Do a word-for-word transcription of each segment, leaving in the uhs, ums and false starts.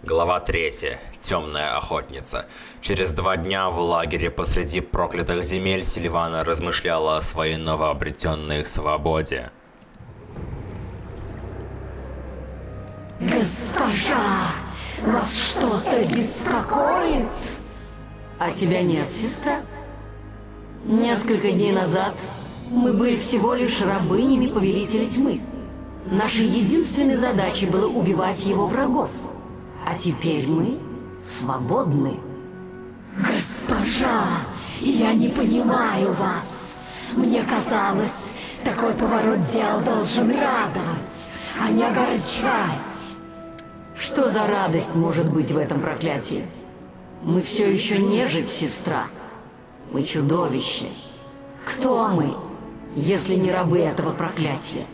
Глава третья. Темная охотница. Через два дня в лагере посреди проклятых земель Сильвана размышляла о своей новообретенной свободе. Госпожа, вас что-то беспокоит? А тебя нет, сестра? Несколько дней назад мы были всего лишь рабынями повелителя тьмы. Нашей единственной задачей было убивать его врагов. А теперь мы свободны. Госпожа, я не понимаю вас. Мне казалось, такой поворот дел должен радовать, а не огорчать. Что за радость может быть в этом проклятии? Мы все еще нежить, сестра. Мы чудовище. Кто мы, если не рабы этого проклятия?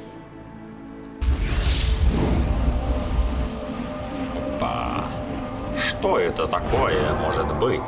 Опа. Что это такое может быть?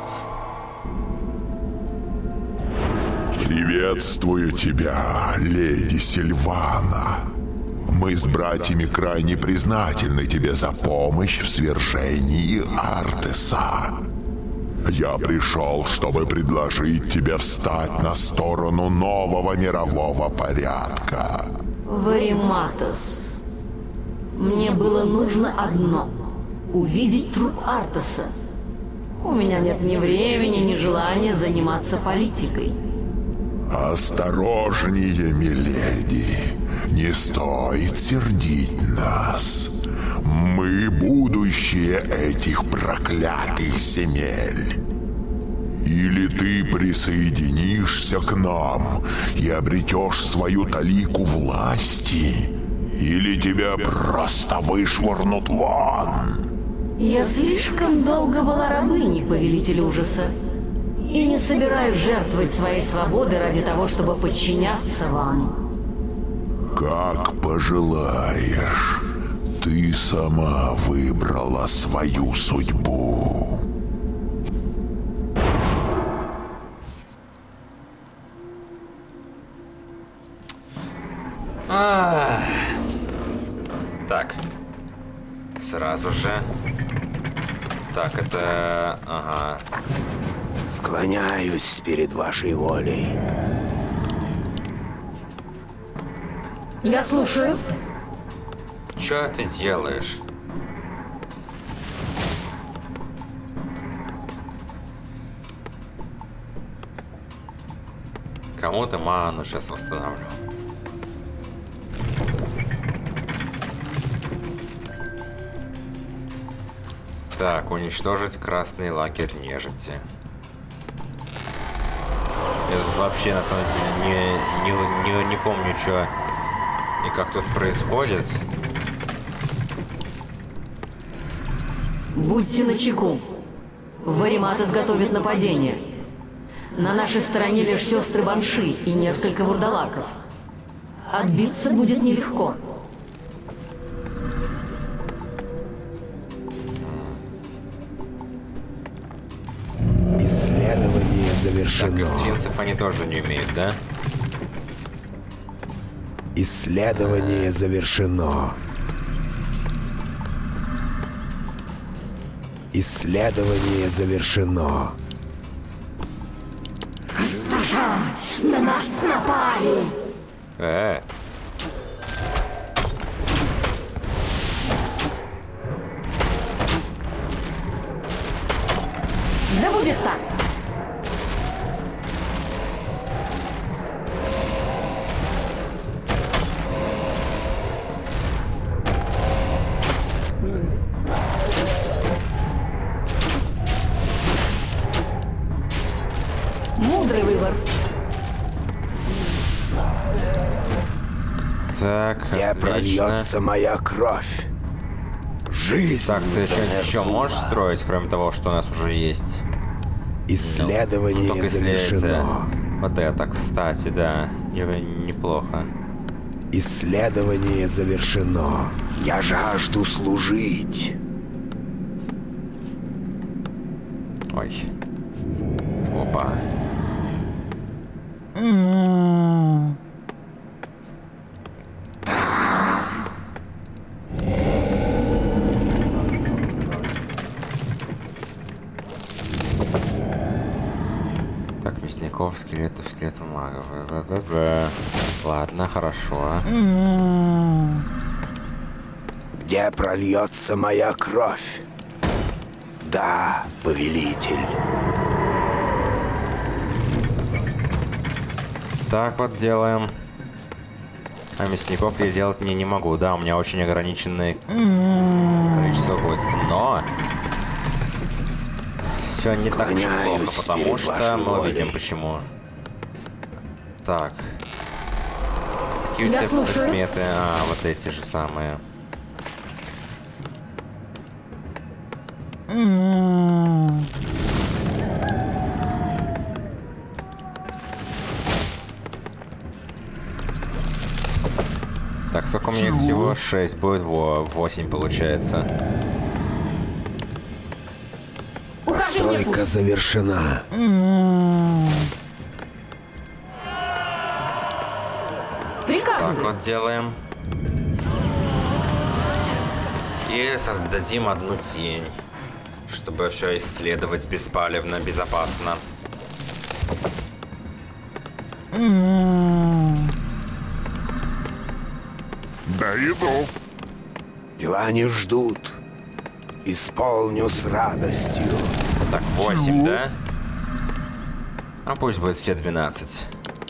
Приветствую тебя, леди Сильвана. Мы с братьями крайне признательны тебе за помощь в свержении Артеса. Я пришел, чтобы предложить тебе встать на сторону нового мирового порядка. Вариматос. Мне было нужно одно — увидеть труп Артеса. У меня нет ни времени, ни желания заниматься политикой. Осторожнее, миледи. Не стоит сердить нас. Мы будущее этих проклятых земель. Или ты присоединишься к нам и обретешь свою талику власти, или тебя просто вышвырнут вон. Я слишком долго была рабыней повелителя ужаса и не собираюсь жертвовать своей свободой ради того, чтобы подчиняться вам. Как пожелаешь. Ты сама выбрала свою судьбу. А-а-а. Так. Сразу же. Так, это... Ага. Склоняюсь перед вашей волей. Я слушаю. Что ты делаешь? Кому-то ману сейчас восстановлю. Так, уничтожить красный лагерь нежити. Я вообще на самом деле не, не, не, не помню, что и как тут происходит. Будьте начеку. Вариматос готовит нападение. На нашей стороне лишь сестры Банши и несколько вурдалаков. Отбиться будет нелегко. Исследование завершено. Так, свинцев они тоже не умеют, да? Исследование завершено. Исследование завершено. Госпожа, на нас напали. Э. Да будет так. Мудрый выбор. Так, Не отлично. прольется моя кровь. Жизнь Так, ты что-нибудь еще завершена. можешь строить, кроме того, что у нас уже есть? Исследование Ну, только если это... завершено. Вот это, кстати, да. Я- Неплохо. Исследование завершено. Я жажду служить. Ой. Опа. Мясников, скелетов, скелетов, магов. Га-га-га. Ладно, хорошо. Где прольется моя кровь? Да, повелитель. Так вот делаем. А мясников я делать не, не могу. Да, у меня очень ограниченное количество войск. Но все не так уж плохо, потому что мы увидим почему. Так. Какие у тебя предметы? А, вот эти же самые. Так, сколько у меня их всего? шесть, будет восемь получается. Постройка завершена. Так вот делаем. И создадим одну тень, чтобы все исследовать беспалевно, безопасно. Да иду. Дела не ждут. Исполню с радостью. Так, восемь, да? А пусть будет все двенадцать.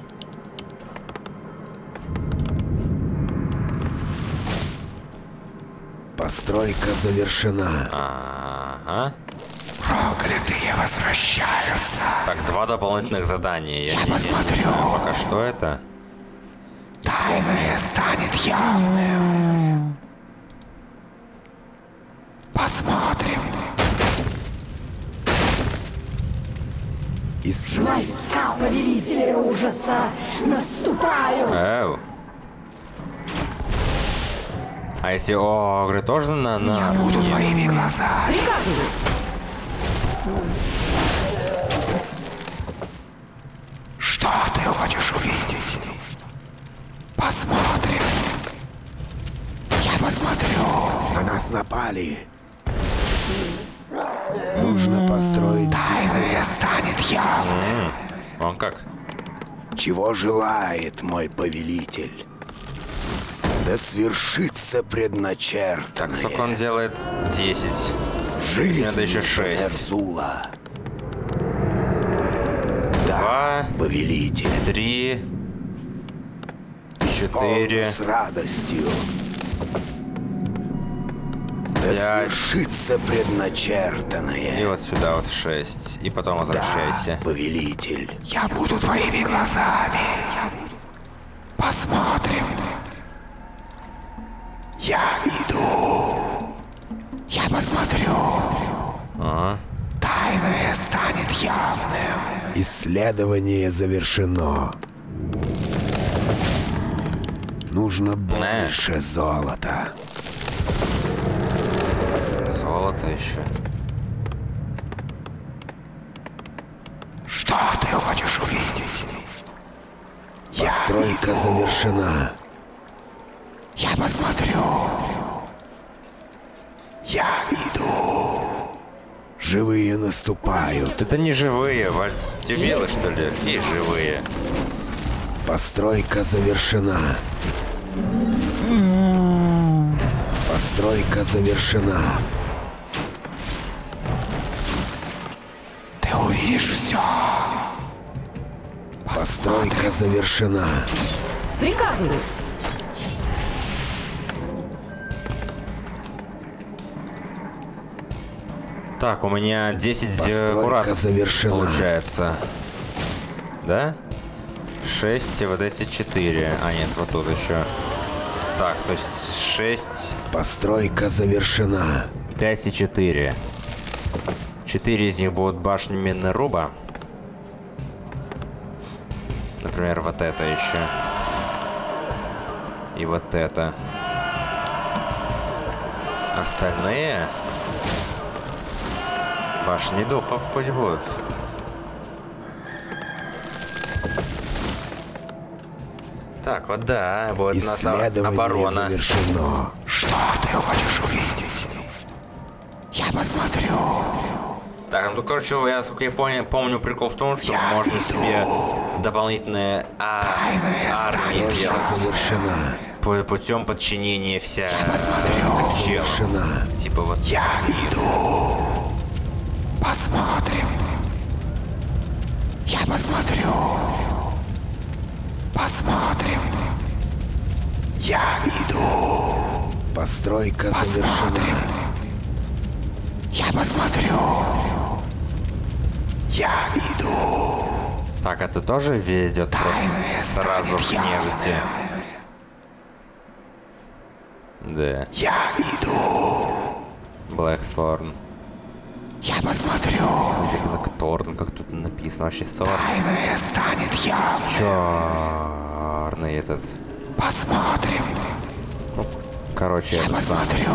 Постройка завершена. Ага. Проклятые возвращаются. Так, два дополнительных задания. Я, Я не, посмотрю. не знаю пока что это. Тайное станет явным. Посмотрим. Из... Войска повелителя ужаса наступают! Эу. А если огры тоже на нас? Я буду твоими глазами. Что ты хочешь увидеть? Посмотрим. Я посмотрю. На нас напали. Нужно построить... Тайное станет явным. Он как? Чего желает мой повелитель? Да свершится предначертанное. Сколько он делает? десять. Жизнь Надо еще шесть. Эрзула. Два. Повелитель. Три. Исполню Четыре. с радостью. Да Пять. свершится предначертанное. И вот сюда вот шесть. И потом возвращайся. Да, повелитель. Я буду твоими глазами. Я буду. Посмотрим. Я иду. Я посмотрю. Ага. Тайное станет явным. Исследование завершено. Нужно больше золота. Золото еще. Что ты хочешь увидеть? Постройка завершена. Я посмотрю. Я иду. Живые наступают. Это не живые, Валь. Дебилы, что ли? И живые. Постройка завершена. Постройка завершена. Ты увидишь все. Постройка завершена. Приказываю. Так, у меня десять Постройка куратов завершена. получается. Да? шесть и вот эти четыре. А, нет, вот тут еще. Так, то есть шесть. Постройка завершена. пять и четыре. четыре из них будут башни Минеруба. Например, вот это еще. И вот это. Остальные башни духов пусть будут. Так, вот да, будет у нас Исследование оборона. завершено. Что ты хочешь увидеть? Я посмотрю. Так, ну, короче, я, насколько я понял, помню, прикол в том, что можно себе дополнительные а, армии делать. Завершена. Путем подчинения вся Завершена. Типа вот. Я иду. Посмотрим. Я посмотрю. Посмотрим. Я иду. Постройка завершена. Я посмотрю. Я иду. Так, это тоже ведет просто сразу к нежити. Да. Я иду. Блэкторн. Я посмотрю. Или Блэкторн, как тут написано вообще. Сорн. Тайное станет явным. Черный этот. Посмотрим. Ну, короче, Я этот посмотрю.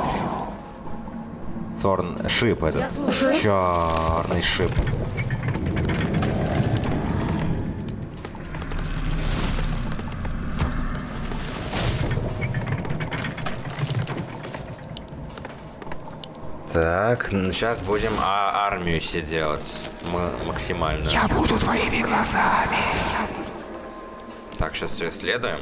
Сорн шип этот. Я слушаю. Черный шип. Так, сейчас будем а армию себе делать. Мы максимально. Я буду твоими глазами. Так, сейчас все исследуем.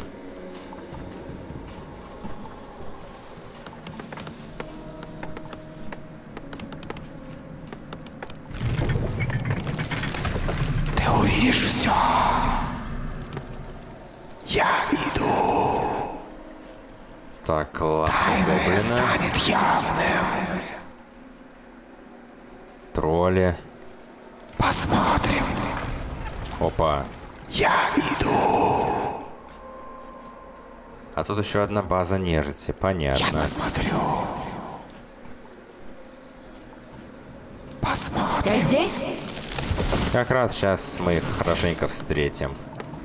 Ты увидишь все. Я иду. Так, ладно, Тайное гоблина, станет явным. тролли. Посмотрим. Опа. Я иду. А тут еще одна база нежити, Я понятно. посмотрю. Посмотрим. Я здесь? Как раз сейчас мы их хорошенько встретим.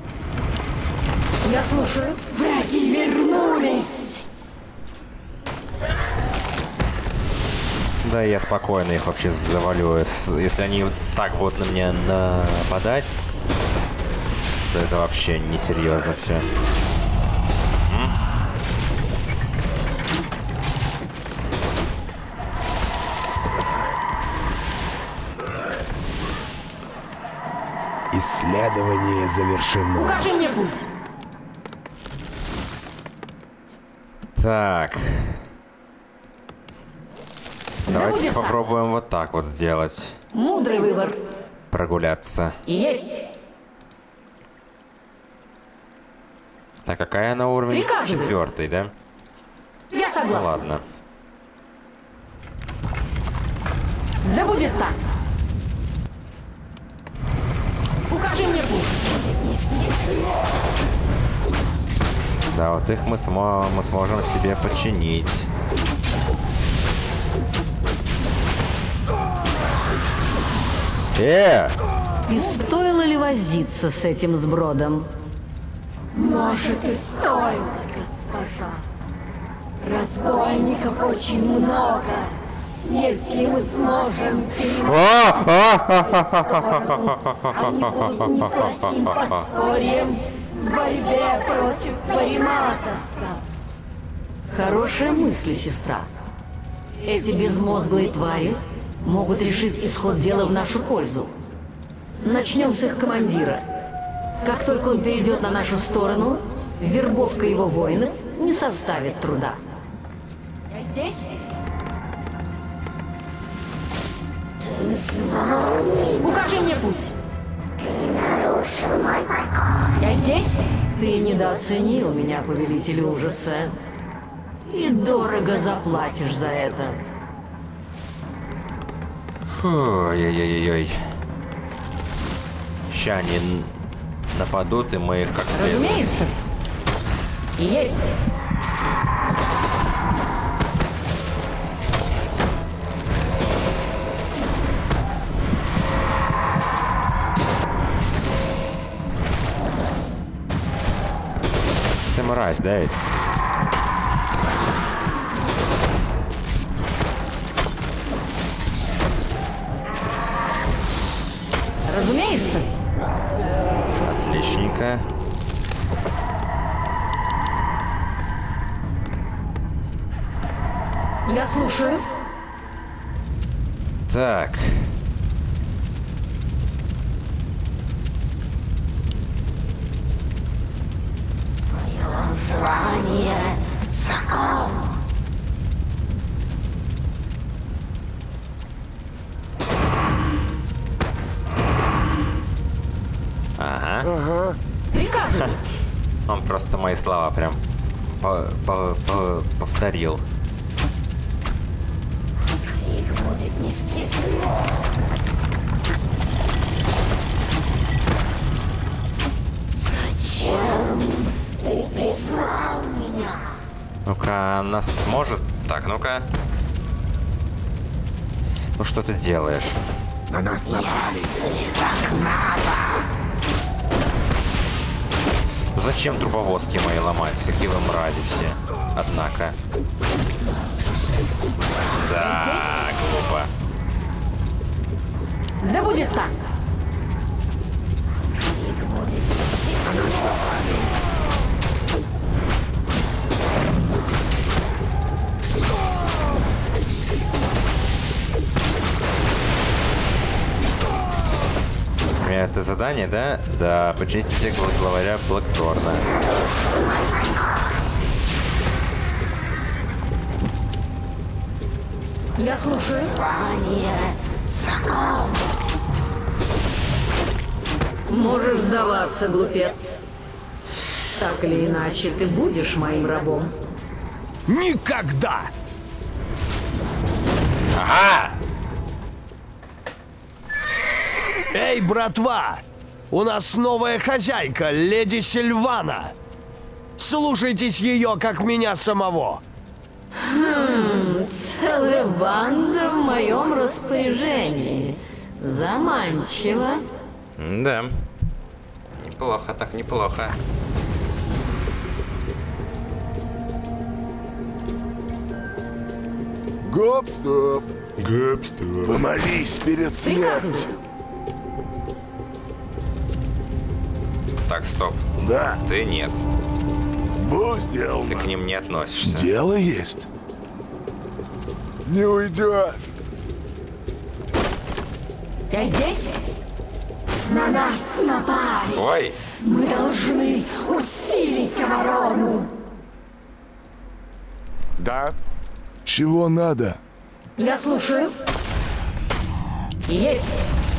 Я слушаю. Враги вернулись! Да, я спокойно их вообще завалю. С- Если они вот так вот на меня нападать, то это вообще несерьезно все. Исследование завершено. Укажи мне путь. Так. Давайте будет так. попробуем вот так вот сделать. Мудрый выбор. Прогуляться. Есть. Так, какая она уровень? Приказывай. Четвертый, да? Я Ну согласна. ладно. Да будет так. Укажи мне путь. Да, вот их мы, смо мы сможем себе подчинить. Э! И стоило ли возиться с этим сбродом? Может, и стоило, госпожа. Разбойников очень много. Если мы сможем перемогать, они будут неплохим подспорьем в борьбе против Вариматоса. Хорошая мысль, сестра. Эти безмозглые твари могут решить исход дела в нашу пользу. Начнем с их командира. Как только он перейдет на нашу сторону, вербовка его воинов не составит труда. Я здесь? Укажи мне путь. Я здесь? Ты недооценил меня, повелитель ужаса. И дорого заплатишь за это. Фу, ой-ой-ой-ой. Ща они н- нападут, и мы их как следует. Разумеется. Есть. Ты мразь, да ведь? Разумеется. Отличненько. Я слушаю. Так, Желание закон. Ага. Ага. Приказывай. Он просто мои слова прям по по по повторил. Их будет нести зло. Зачем ты призвал меня? Ну-ка, она сможет? Так, ну-ка. Ну что ты делаешь? На нас напали. Если так надо. Ну зачем труповозки мои ломать? Какие вы мрази все. Однако. Да, глупо. Да будет так. Это задание, да? Да, почистите главаря Блэкторна. Я слушаю. Желание закон. Можешь сдаваться, глупец. Так или иначе, ты будешь моим рабом. Никогда! Ага! Эй, братва! У нас новая хозяйка, леди Сильвана. Слушайтесь ее, как меня самого. Хм, целая банда в моем распоряжении. Заманчиво. Да. Неплохо, так неплохо. Гоп-стоп. Гоп-стоп. Помолись перед Приказывай. смертью. Так, стоп. Да, Ты нет. будь Ты сделано. к ним не относишься. Дело есть. Не уйдешь. Я здесь? На нас напали. Ой! Мы должны усилить оборону. Да? Чего надо? Я слушаю. Есть.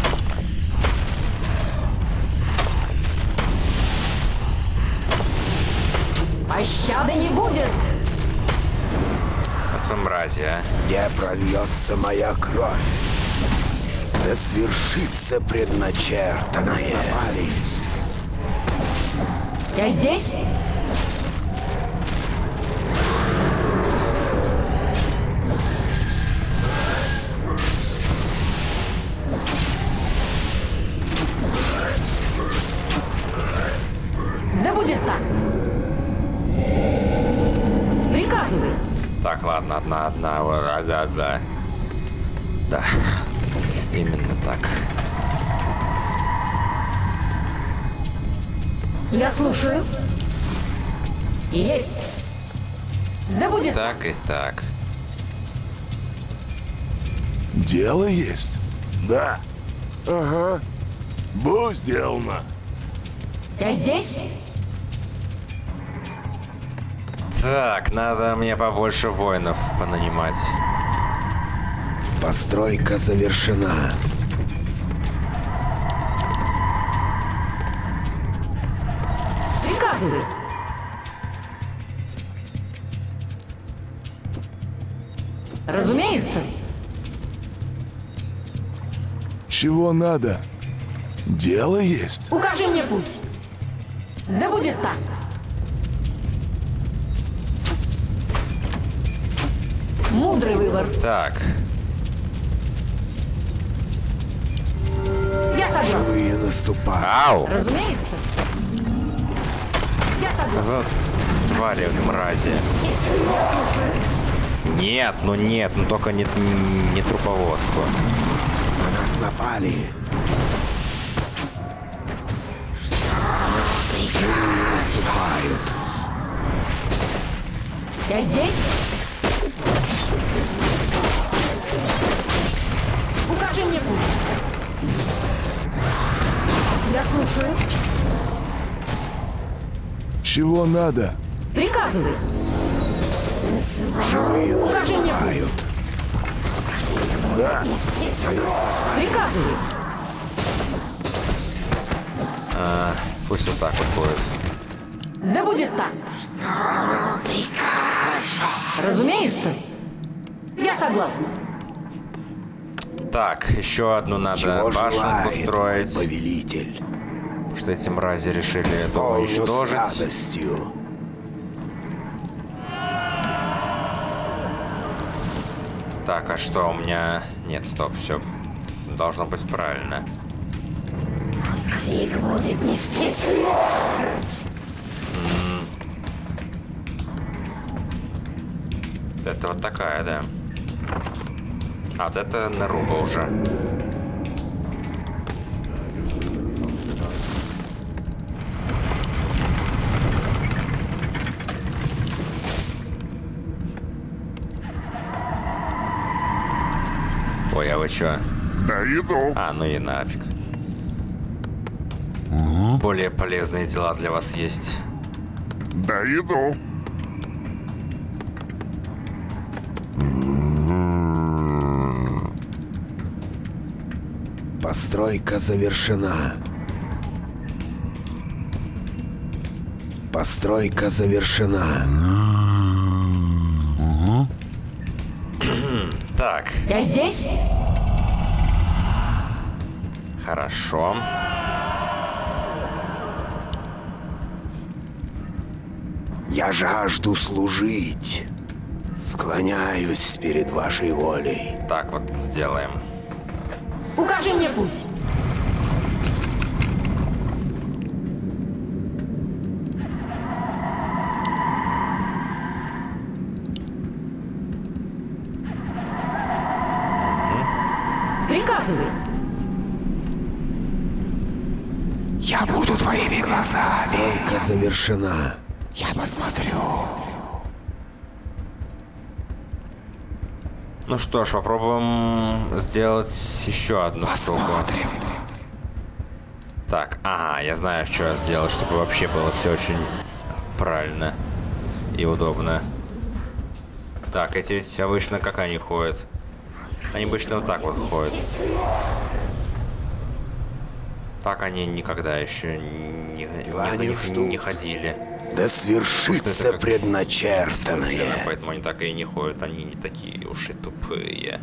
Пощады не будет. Вот вы мрази, а. Где прольется моя кровь? Да свершится предначертанное. Я здесь? Да будет так. Приказывай. Так, ладно, одна, одна, вот, да, да. Да. Именно так. Я слушаю. Есть. Да будет так. Так и так. Дело есть. Да. Ага. Будь сделано. Я здесь? Так, надо мне побольше воинов понанимать. Постройка завершена. Приказывай. Разумеется. Чего надо? Дело есть. Укажи мне путь. Да будет так. Мудрый выбор. Так. Я согласен. Живые наступают. Ау! Разумеется. Я согласен. Вот твари, мрази. Нет, ну нет, ну только не, не труповозку. На нас напали. Живые наступают. Я здесь? Укажи мне путь. Я слушаю. Чего надо? Приказывай. Живые Покажи мне наступают. Да. Приказывай. А, пусть вот так вот будет. Да будет так. Разумеется. Я согласна. Так, еще одну надо Чего башенку желает строить. повелитель? Потому что эти мрази решили это Исполню с уничтожить. радостью. Так, а что у меня... Нет, стоп, все должно быть правильно. Крик будет нести смерть. Это вот такая, да. А вот это Наруба уже. Ой, а вы чё? Да иду. А, ну и нафиг. Более полезные дела для вас есть. Да иду. Постройка завершена. Постройка завершена. Так, Я здесь? хорошо. Я жажду служить. Склоняюсь перед вашей волей. Так вот сделаем. Укажи мне путь. Приказывай. Я буду твоими глазами. Постройка завершена. Я посмотрю. Ну что ж, попробуем сделать еще одну штуку. Посмотрим. Так, ага, я знаю, что сделать, чтобы вообще было все очень правильно и удобно. Так, эти ведь обычно как они ходят? Они обычно вот так вот ходят. Так они никогда еще не, Дела не, не не- ждут. не ходили. Да свершится как предначертанное. Бессмысленно, поэтому они так и не ходят, они не такие уж и тупые.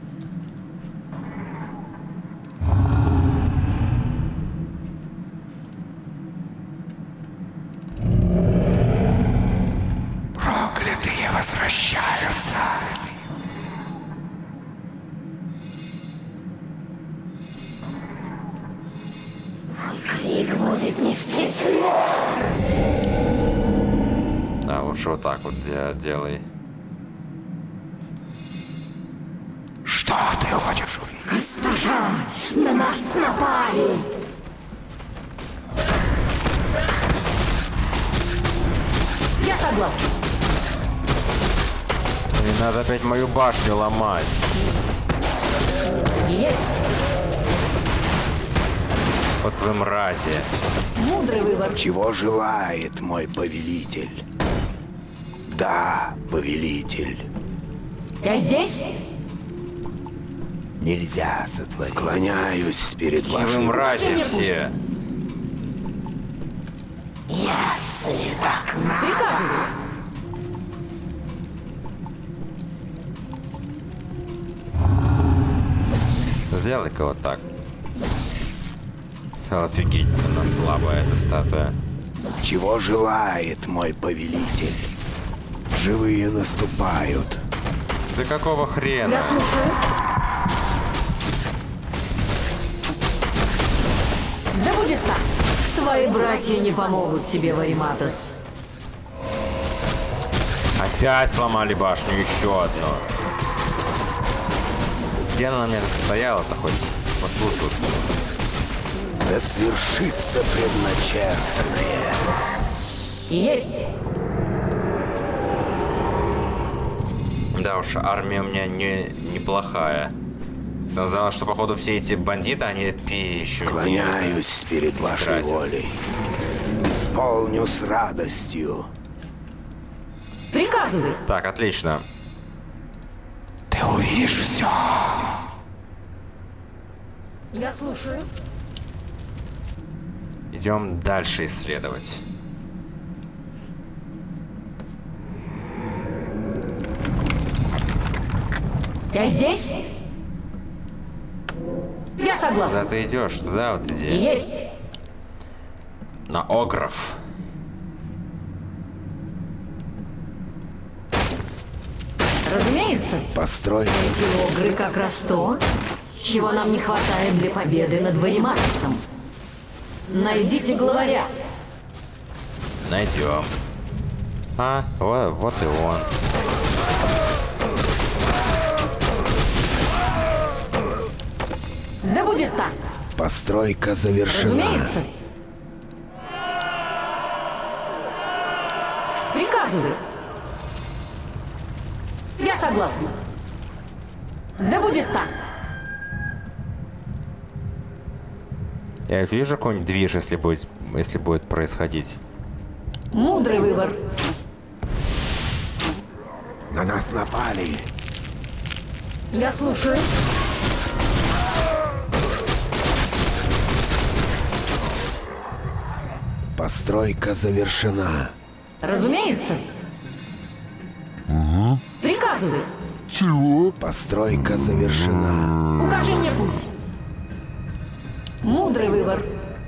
Проклятые возвращаются. Крик будет нести смерть. Да, лучше вот так вот де- делай. Что ты хочешь увидеть? Госпожа, на нас напали. Я согласна. Не надо опять мою башню ломать. Есть. Вот вы мрази. Мудрый выбор. Чего желает мой повелитель? Да, повелитель. Я здесь? Нельзя сотворить. Склоняюсь перед И вы вашей мрази все. Если так надо. Приказывай. Сделай-ка вот так. Офигеть, она слабая, эта статуя. Чего желает мой повелитель? Живые наступают. Да какого хрена? Я слушаю. Да будет так. Твои братья не помогут тебе, Вариматос. Опять сломали башню, еще одну. Где она у меня тут стояла-то хоть? Вот тут, тут. Да свершится предначертанное. Есть. Да уж, армия у меня не, неплохая. Сказала, что походу все эти бандиты, они пищу. Склоняюсь перед вашей тратят. волей. Исполню с радостью. Приказывай. Так, отлично. Ты увидишь все. Я слушаю. Идем дальше исследовать. Я здесь? Я согласна. Куда ты идешь? Туда вот иди. Есть. На Огров. Разумеется. Построй. Эти огры как раз то, чего нам не хватает для победы над Вариматисом. Найдите главаря. Найдем. А, вот, вот и он. Да будет так. Постройка завершена. Разумеется. Приказывай. Я согласна. Да будет так. Я ведь вижу какой-нибудь движ, если будет, если будет происходить. Мудрый выбор. На нас напали. Я слушаю. Постройка завершена. Разумеется. Приказывай. Постройка завершена. Укажи мне путь. Мудрый выбор.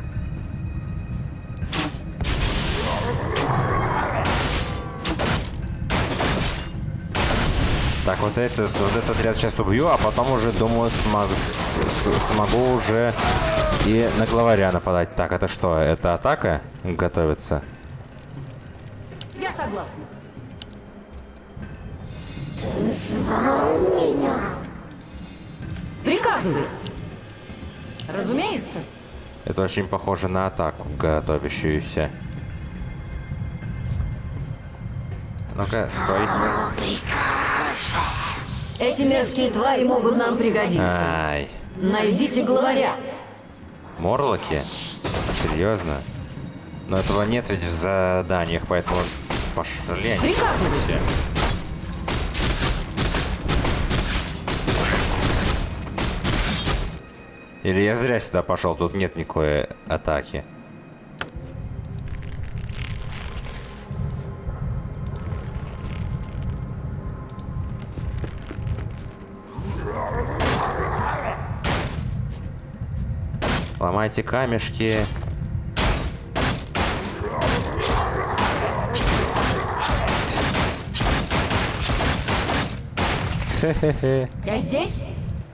Так, вот этот, вот этот ряд сейчас убью, а потом уже, думаю, смог, с, с, смогу уже и на главаря нападать. Так, это что? Это атака готовится? Я согласна. Приказывай. Разумеется. Это очень похоже на атаку, готовящуюся. Ну-ка, стой. Эти мерзкие твари могут нам пригодиться. Ай. Найдите главаря. Морлоки? Серьезно? Но этого нет ведь в заданиях, поэтому пошли они Приказывай. все. Или я зря сюда пошел, тут нет никакой атаки. Ломайте камешки. Я здесь?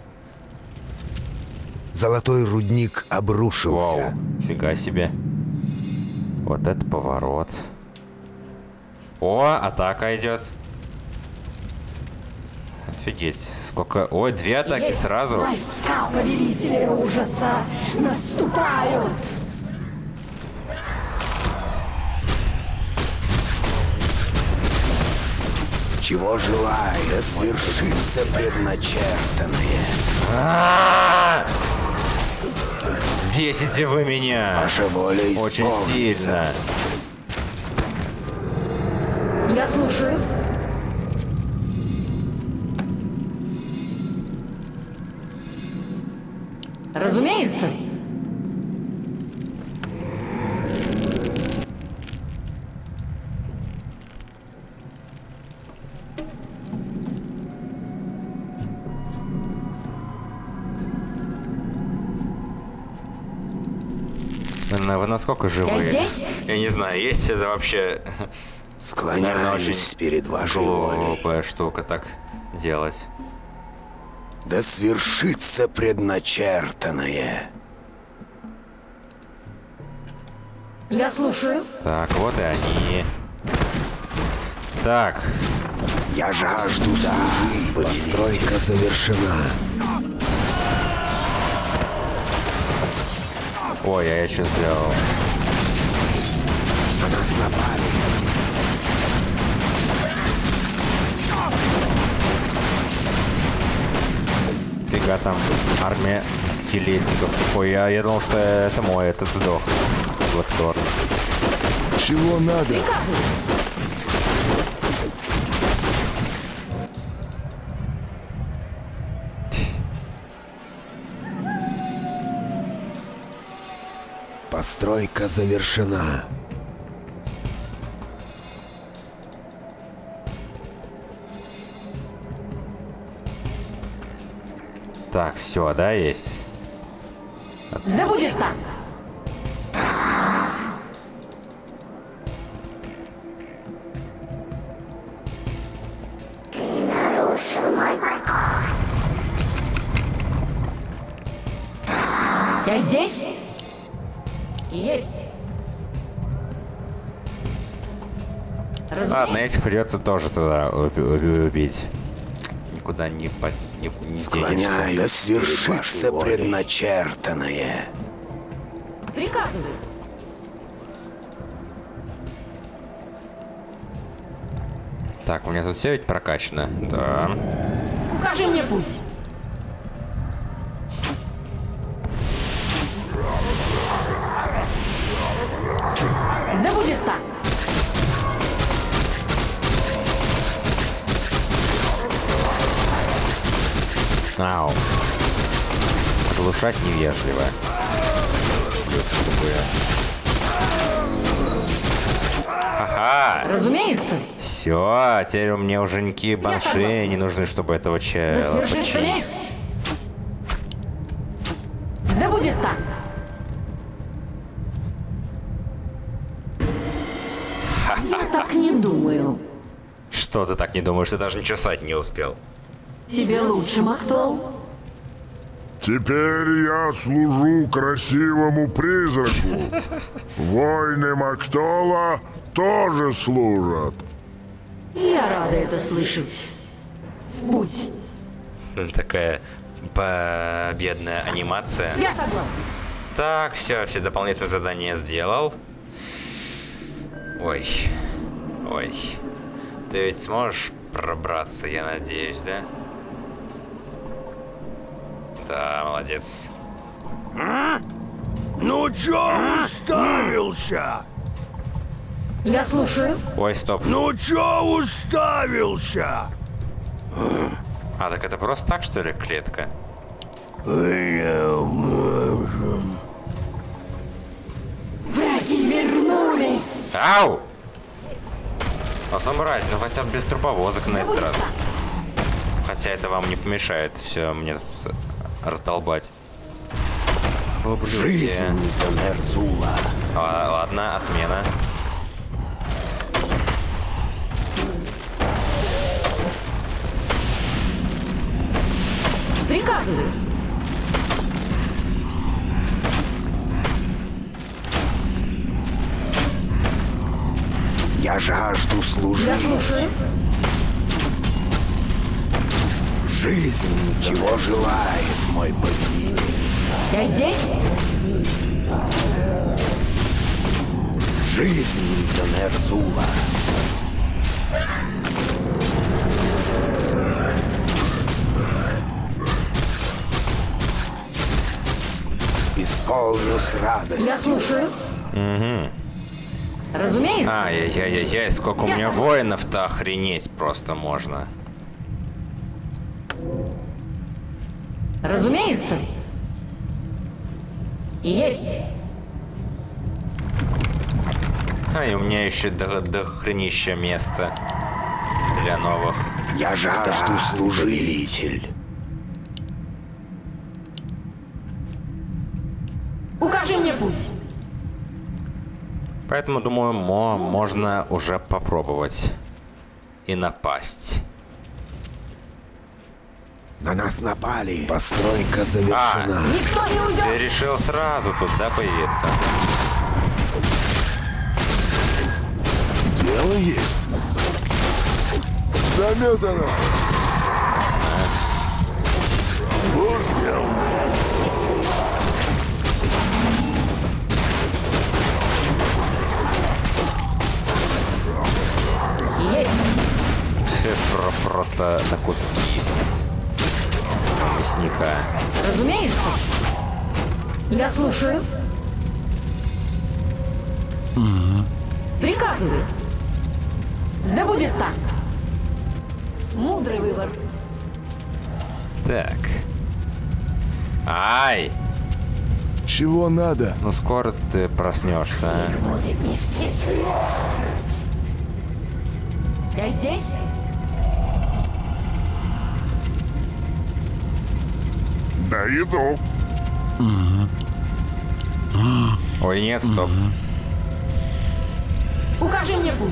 Золотой рудник обрушился. Вау, фига себе. Вот это поворот. О, атака идет. Офигеть, сколько... Ой, две атаки Есть. сразу. Войска повелителя ужаса наступают. Чего желая, свершится предначертанное. А-а-а! Бесите вы меня. Ваша воля Очень исполнится. сильно. Я слушаю. Разумеется. Вы насколько живые? Я здесь? Я не знаю, есть это вообще... Наверное, очень Склоняюсь перед вашей волей. глупая штука так делать. Да свершится предначертанное. Я слушаю. Так, вот и они. Так, Я жажду служить. Постройка завершена. ой, а я что сделал? На нас напали. Фига там армия скелетиков. Ой, я, я думал, что это мой, этот сдох. Блэкторн. Чего надо? Приказывай. Постройка завершена. Так, все, да, есть? Да будет так. Я здесь? Есть. Ладно, этих придется тоже туда уби- убить. Никуда не, по... не, не денешься. Склоняю, да свершится предначертанное. Приказывай. Так, у меня тут все ведь прокачано? Да. Укажи мне путь. Да будет так. Ау. Оглушать невежливо. Ага. Разумеется. Все, теперь у меня уже никакие банши согласна. не нужны, чтобы этого Да чела свершится починить. месть. Да будет так. Я так не думаю. Что ты так не думаешь? Ты даже ничего сать не успел. Тебе лучше, Мактол? Теперь я служу красивому призраку. Воины Мактола тоже служат. Я рада это слышать. В путь. Такая победная анимация. Я согласна. Так, все, все дополнительные задания сделал. Ой. Ой. Ты ведь сможешь пробраться, я надеюсь, да? Да, молодец. Ну чё уставился? Я слушаю. Ой, стоп. Ну чё уставился? А, так это просто так, что ли, клетка? Враги вернулись! Ау! А самурай, ну хотя бы без труповозок на этот раз. Хотя это вам не помешает все мне тут раздолбать. В ублюдке. Жизнь за Нерзула. А, ладно, отмена. Приказывай. Я жажду служить. Я слушаю. Жизнь, чего желает мой повелитель. Я здесь? Жизнь за Нерзула. Исполню с радостью. Я слушаю. Угу. Разумеется. Ай-яй-яй-яй, сколько у Я меня согласна. воинов-то охренеть просто можно. Разумеется. И есть. А, и у меня еще до, до хренища места для новых. Я жажду служить. Повелитель. Укажи мне путь. Поэтому, думаю, мо можно уже попробовать и напасть. На нас напали. Постройка завершена. Никто не уйдет. Ты решил сразу тут, да, появиться? Дело есть. Заметано. Успел. Есть. Про- Просто на куски мясника. Разумеется. Я слушаю. Приказывай. Да будет так. Мудрый выбор. Так. Ай! Чего надо? Ну скоро ты проснешься, а? Будет нести смерть. Я здесь? Да иду. Ой, нет, стоп. Укажи мне путь.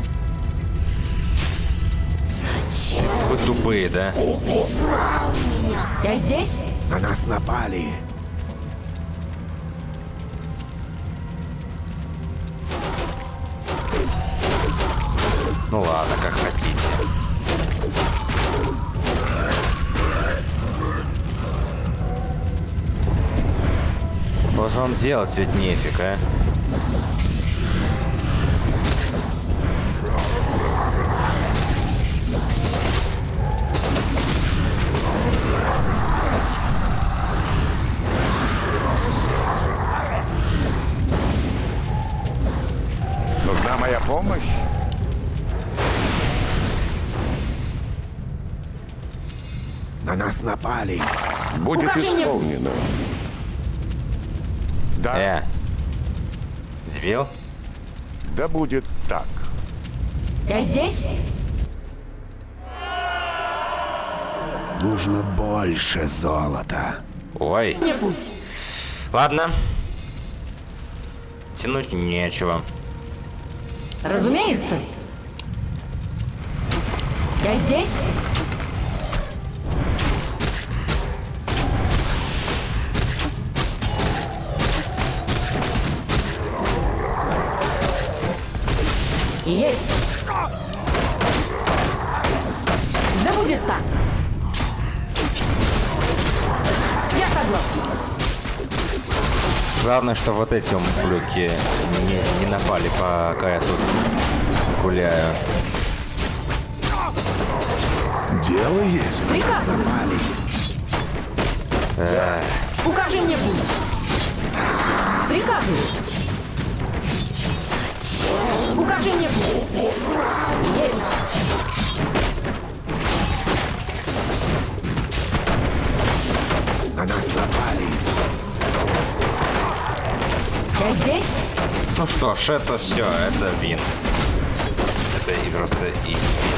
Вы тупые, да? Я здесь? На нас напали. Ну ладно, как хотите. Вот вам делать ведь нефиг, а? Нужна моя помощь? На нас напали. Будет Укажи мне исполнено. Да, Э, дебил? да будет так. Я здесь? Нужно больше золота. Ой. Мне путь. Ладно. Тянуть нечего. Разумеется. Я здесь? Есть. Да будет так. Я согласна. Главное, что вот эти ублюдки не, не напали, пока я тут гуляю. Дело есть. На нас Приказывай. напали. Эх, Укажи мне путь. Приказывай. Укажи мне путь. Есть. На нас напали. Я здесь? ну что ж, это все, это вин. Это и просто и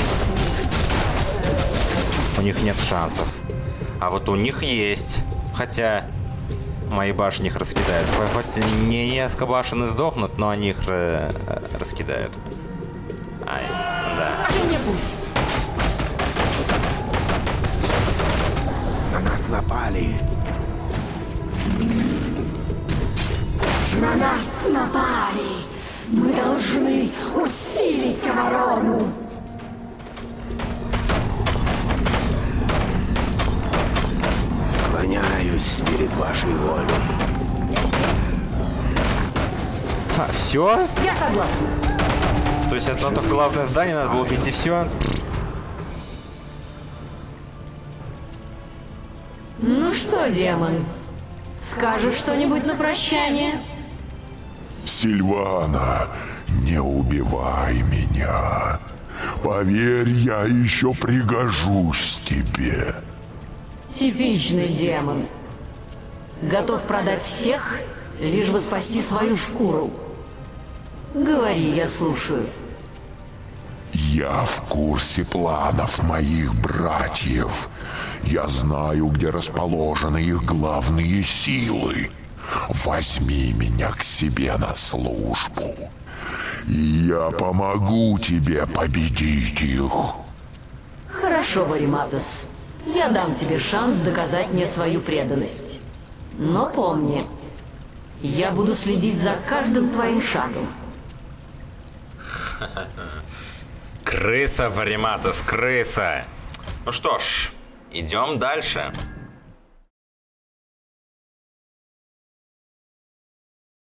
у них нет шансов. А вот у них есть. Хотя мои башни их раскидают. Хоть не несколько башен и сдохнут, но они их э, раскидают. Ай, да. Укажи мне путь. На нас напали. На нас напали. Мы должны усилить оборону. Склоняюсь перед вашей волей. А, все? Я согласна. То есть это только главное здание надо было убить и все? Ну что, демон, скажешь что-нибудь на прощание? Сильвана, не убивай меня. Поверь, я еще пригожусь тебе. Типичный демон. Готов продать всех, лишь бы спасти свою шкуру. Говори, я слушаю. Я в курсе планов моих братьев. Я знаю, где расположены их главные силы. Возьми меня к себе на службу, и я помогу тебе победить их. Хорошо, Вариматос. Я дам тебе шанс доказать мне свою преданность. Но помни, я буду следить за каждым твоим шагом. Крыса, Вариматос, крыса. Ну что ж, идем дальше.